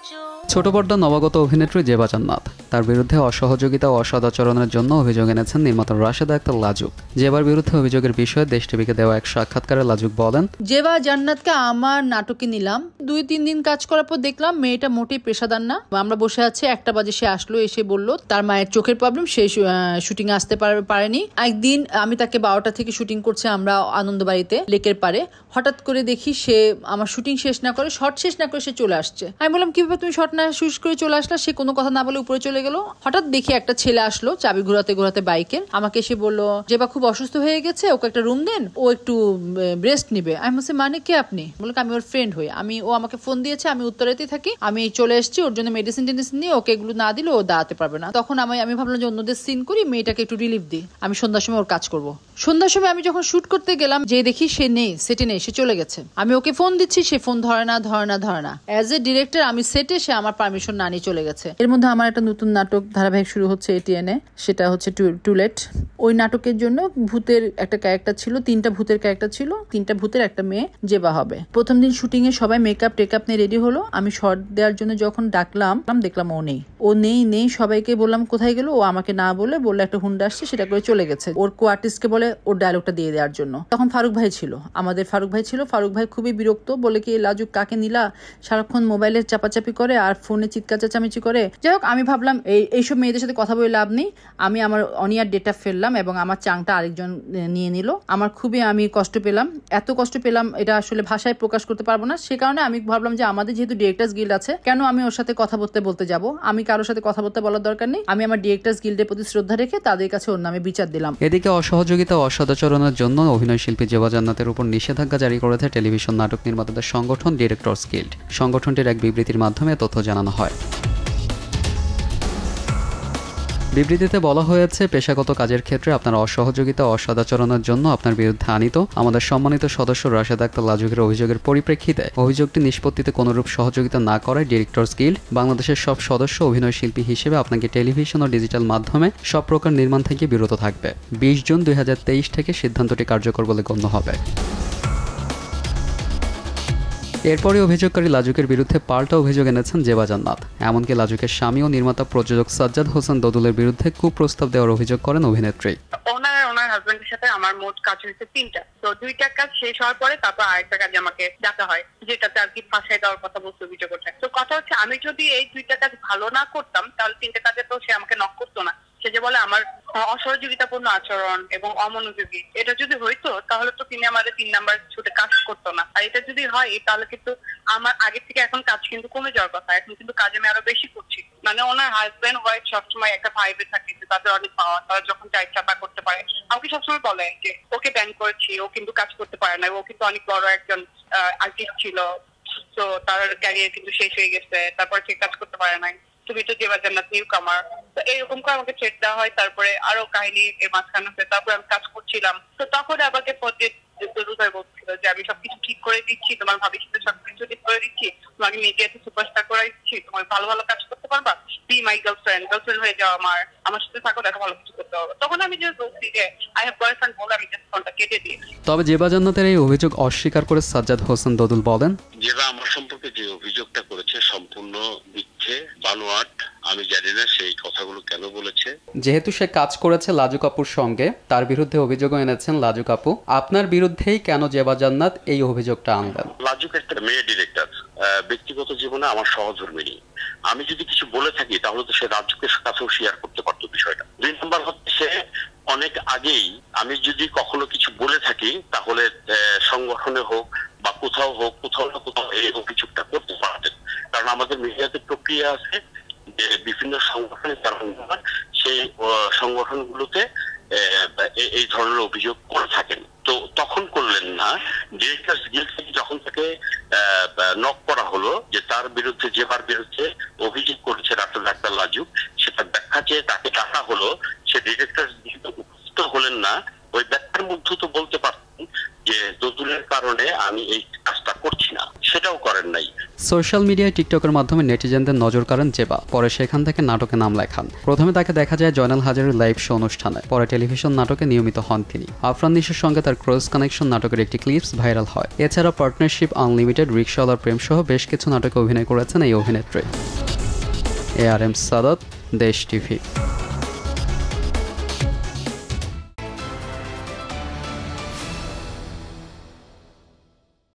ছোট পর্দার নবাগত অভিনেত্রী জেবা জান্নাত তার বিরুদ্ধে অসহযোগিতা ও অসদাচরণের জন্য অভিযোগ এনেছেন নির্মাতা রাশেদা আক্তার লাজুক। জেবার বিরুদ্ধে অভিযোগের বিষয়ে দেশ টিভিকে দেওয়া এক সাক্ষাৎকারে লাজুক বলেন, জেবা জান্নাতকে আমার নাটকে নিলাম, 2-3 দিন কাজ করার পর দেখলাম মেয়েটা মোটেই পেশাদার না। আমরা বসে আছি, 1টা বাজে সে আসলো, এসে বলল তার মায়ের চোখের প্রবলেম, সে শুটিং এ আসতে পারেনি। একদিন আমি তাকে 12টা থেকে শুটিং করছে আমরা আনন্দবাড়িতে লেকের পারে, হঠাৎ করে দেখি সে আমার শুটিং শেষ না করে, শর্ট শেষ না করে সে চলে আসছে। আমি বললাম কিভাবে তুমি শর্ট না শেষ করে চলে আসলা? সে কোনো কথা না বলে উপরে চলে গেল। হঠাৎ দেখি একটা ছেলে আসলো চাবি ঘোরাতে ঘোরাতে বাইকের, আমাকে এসে বললো জেবা খুব অসুস্থ হয়ে গেছে, ওকে একটা রুম দেন, ও একটু রেস্ট নিবে। আমি বলছি মানে কে আপনি? বললো আমি ওর ফ্রেন্ড হই, ও আমাকে ফোন দিয়েছে, আমি উত্তরাতেই থাকি, আমি চলে এসেছি ওর জন্য মেডিসিন নিয়ে, ওকে এগুলো না দিলে ও দাঁড়াতে পারবে না। তখন আমি ভাবলাম যে অন্যদের সিন করি, মেয়েটাকে একটু রিলিফ দিই, আমি সন্ধ্যার সময় ওর কাজ করব। সন্ধ্যার সময় আমি যখন শুট করতে গেলাম, যে দেখি সে নেই, সেটে নেই, সে চলে গেছে। আমি ওকে ফোন দিচ্ছি, সে ফোন ধরে না। অ্যাজ এ ডিরেক্টর আমি সেটে, সে আমার পারমিশন না নিয়ে চলে গেছে। এর মধ্যে আমার একটা নতুন নাটক ধারাবাহিক শুরু হচ্ছে এটিএনে, সেটা হচ্ছে টুলেট। ওই নাটকের জন্য ভূতের একটা ক্যারেক্টার ছিল, 3টা ভূতের ক্যারেক্টার ছিল, 3টা ভূতের একটা মেয়ে জেবা হবে। প্রথম দিন শুটিং এ সবাই মেকআপ টেকআপ নিয়ে রেডি হলো। আমি শর্ট দেওয়ার জন্য যখন ডাকলাম, দেখলাম ও নেই। সবাইকে বললাম কোথায় গেল, ও আমাকে না বললে একটা হুন্ডা আসছে, সেটা করে চলে গেছে। ওর কো আর্টিস্টকে বলে ওর ডায়লগটা দিয়ে দেওয়ার জন্য। তখন ফারুক ভাই ছিল, আমাদের ফারুক ভাই খুবই বিরক্ত, বলে কি লাজুক কাকে নিলা, সারাক্ষণ মোবাইলে চাপাচাপি করে আর ফোনে চিৎকার চেঁচামেচি করে। যাই হোক, আমি ভাবলাম এইসব মেয়েদের সাথে কথা বলে লাভ নেই, আমি আমার অনিয়ার ডেটা ফেললাম এবং আমার চাংটা আরেকজন নিয়ে নিল। আমি কষ্ট পেলাম, এত কষ্ট পেলাম এটা আসলে ভাষায় প্রকাশ করতে পারবো না। সে কারণে আমি ভাবলাম যে আমাদের যেহেতু ডিরেক্টর্স গিল্ড আছে, কেন আমি ওর সাথে কথা বলতে যাব? আমি কারোর সাথে কথা বলার দরকার নেই। আমি আমার ডিরেক্টর্স গিল্ডের প্রতি শ্রদ্ধা রেখে তাদের কাছে ওর নামে বিচার দিলাম। এদিকে অসহযোগিতা ও অসদাচরণের জন্য অভিনয় শিল্পী জেবা জান্নাতের উপর নিষেধাজ্ঞা জারি করেছে টেলিভিশন নাটক নির্মাতাদের সংগঠন ডিরেক্টর্স গিল্ড। সংগঠনটির এক বিবৃতির মাধ্যমে তথ্য জানানো হয়। বিবৃতিতে বলা হয়েছে, পেশাগত কাজের ক্ষেত্রে আপনার অসহযোগিতা ও অসদাচরণের জন্য আপনার বিরুদ্ধে আনীত আমাদের সম্মানিত সদস্য রাশেদা আক্তার লাজুকের অভিযোগের পরিপ্রেক্ষিতে অভিযোগটি নিষ্পত্তিতে কোনরূপ সহযোগিতা না করায় ডিরেক্টর্স গিল্ড বাংলাদেশের সব সদস্য অভিনয় শিল্পী হিসেবে আপনাকে টেলিভিশন ও ডিজিটাল মাধ্যমে সব প্রকার নির্মাণ থেকে বিরত থাকবে। 20 জুন 2023 থেকে সিদ্ধান্তটি কার্যকর বলে গণ্য হবে। এরপরে অভিযোগকারী লাজুকের বিরুদ্ধে পাল্টা অভিযোগ এনেছেন জেবা জান্নাত। এমনকি লাজুকের স্বামী ও নির্মাতা প্রযোজক সাজ্জাদ হোসেন দদুলের বিরুদ্ধে কুপ্রস্তাব দেওয়ার অভিযোগ করেন অভিনেত্রী। ওনার হাজবেন্ডের সাথে আমার মোট কাজ হয়েছে 3টা, তো 2টা কাজ শেষ হওয়ার পরে তারপর আরেকটা কাজে আমাকে ডাকা হয়, যেটাতে আর কি ফাঁসাই দেওয়ার কথা বলতে অভিযোগ করছে। তো কথা হচ্ছে, আমি যদি এই 2টা কাজ ভালো না করতাম, তাহলে 3টে কাজে তো সে আমাকে নক করতো না। সে যে বলে আমার অসহযোগিতাপূর্ণ আচরণ এবং অমনোযোগী, এটা যদি হইতো তাহলে তো তিনি আমাদের 3 নাম্বার ছুটে কাজ করতো না। আর এটা যদি হয় তাহলে কিন্তু আমার আগে থেকে এখন কাজ কিন্তু কমে যাওয়ার কথা, এখন কিন্তু কাজ আমি আরো বেশি করছি। মানে ওনার হাজবেন্ড ওয়াইফ সবসময় একটা ভাইবে থাকে, তাদের অনেক পাওয়া, তারা যখন চাই চাপা করতে পারে। আমাকে সবসময় বলে যে ওকে ব্যান করেছি, ও কিন্তু কাজ করতে পারে না, ও কিন্তু অনেক বড় একজন আর্টিস্ট ছিল, তো তার ক্যারিয়ার কিন্তু শেষ হয়ে গেছে, তারপর সে কাজ করতে পারে নাই, তুমি তো জেবা জান্নাত নিউ কামার। তো এইরকম করে আমাকে ছেড়ে দেওয়া হয়। তারপরে আরো কাহিনী এর মাঝখানে আছে, তারপরে আমি কাজ করছিলাম। তো তখন আমাকে বলছিল যে আমি সবকিছু ঠিক করে দিচ্ছি, তোমার ভাবির সাথে সবকিছু ঠিক করে দিচ্ছি, তোমাকে মিডিয়াতে সুপারস্টার করে দিচ্ছি, তোমার ভালো ভালো কাজ করতে পারবা, বি মাই গার্লফ্রেন্ড হয়ে যাও, আমার সাথে থাকো, দেখো ভালো কিছু করতে হবে। তখন আমি যে বলছি যে আই হ্যাভ বয়ফ্রেন্ড বলে আমি জাস্ট ফোনটা কেটে দিয়েছি। তবে জেবা জান্নাতের এই অভিযোগ অস্বীকার করে সাজ্জাদ হোসেন দদুল বলেন, জেবা আমার সম্পর্কে যে অভিযোগটা করেছে সম্পূর্ণ মিথ্যে, বানোয়াট। আমি জানি না সেই কথাগুলো কেন বলেছে। যেহেতু সে কাজ করেছে লাজুক আপুর সঙ্গে, তার বিরুদ্ধে অভিযোগও এনেছেন লাজুক আপু। আপনার বিরুদ্ধেই কেন জেবা জান্নাত এই অভিযোগটা আনলেন? লাজুক একটা মেয়ে ডিরেক্টর, ব্যক্তিগত জীবনে আমার সহধর্মিণী। আমি যদি কিছু বলে থাকি তাহলে তো সে লাজুকের কাছেও শেয়ার করতে পারতো বিষয়টা। 2 নম্বর হচ্ছে, অনেক আগেই আমি যদি কখনো কিছু বলে থাকি তাহলে সংগঠনে হোক বা কোথাও না কোথাও এই অভিযোগটা করতে পারতেন। কারণ আমাদের মিডিয়াতে প্রক্রিয়া আছে যে বিভিন্ন সংগঠনের যারা সেই সংগঠনগুলোতে এই ধরনের অভিযোগ করে থাকেন। তো তখন করলেন না। ডিরেক্টর্স গিল্ড থেকে যখন তাকে নক করা হলো যে তার বিরুদ্ধে জেবার বিরুদ্ধে অভিযোগ করেছে রাশেদা আক্তার লাজুক, সেটা ব্যাখ্যা চেয়ে তাকে ডাকা হলো। সে ডিরেক্টর্স গিল্ড উপস্থিত হলেন না। ওই ব্যাখ্যার মধ্যে তো বলতে পারতেন যে দদুলের কারণে আমি এই কাজটা করছি না, সেটাও করেন নাই। সোশ্যাল মিডিয়ায় টিকটকের মাধ্যমে নেটিজেনদের নজর কাড়েন জেবা। পরে সেখান থেকে নাটকে নাম লেখান। প্রথমে তাকে দেখা যায় জয়নাল হাজারের লাইভ শো অনুষ্ঠানে, পরে টেলিভিশন নাটকে নিয়মিত হন তিনি। আফরান নিশোর সঙ্গে তার ক্রস কানেকশন নাটকের একটি ক্লিপস ভাইরাল হয়। এছাড়া পার্টনারশিপ, আনলিমিটেড, রিক্সাওয়ালার প্রেম সহ বেশ কিছু নাটকে অভিনয় করেছেন এই অভিনেত্রী। ARM সাদাত, দেশ টিভি।